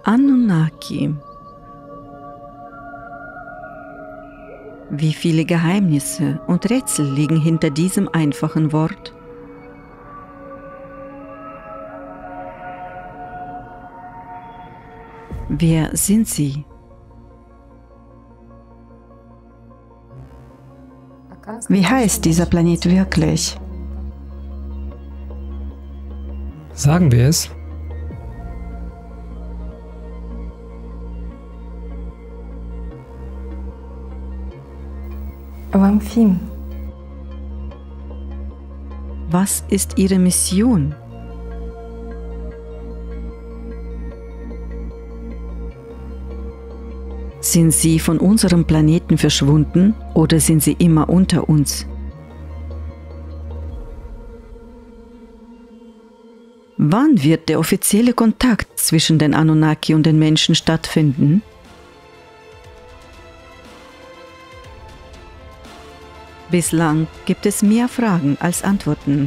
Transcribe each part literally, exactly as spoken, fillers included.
Anunnaki. Wie viele Geheimnisse und Rätsel liegen hinter diesem einfachen Wort? Wer sind sie? Wie heißt dieser Planet wirklich? Sagen wir es? Wamphim. Was ist ihre Mission? Sind sie von unserem Planeten verschwunden oder sind sie immer unter uns? Wann wird der offizielle Kontakt zwischen den Anunnaki und den Menschen stattfinden? Bislang gibt es mehr Fragen als Antworten.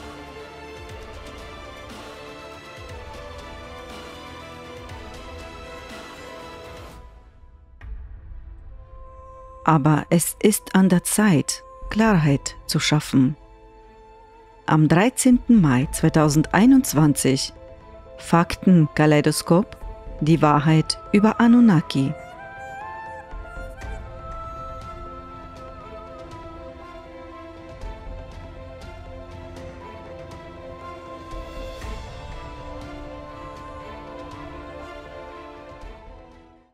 Aber es ist an der Zeit, Klarheit zu schaffen. Am dreizehnten Mai zweitausendeinundzwanzig Fakten Kaleidoskop, die Wahrheit über Anunnaki.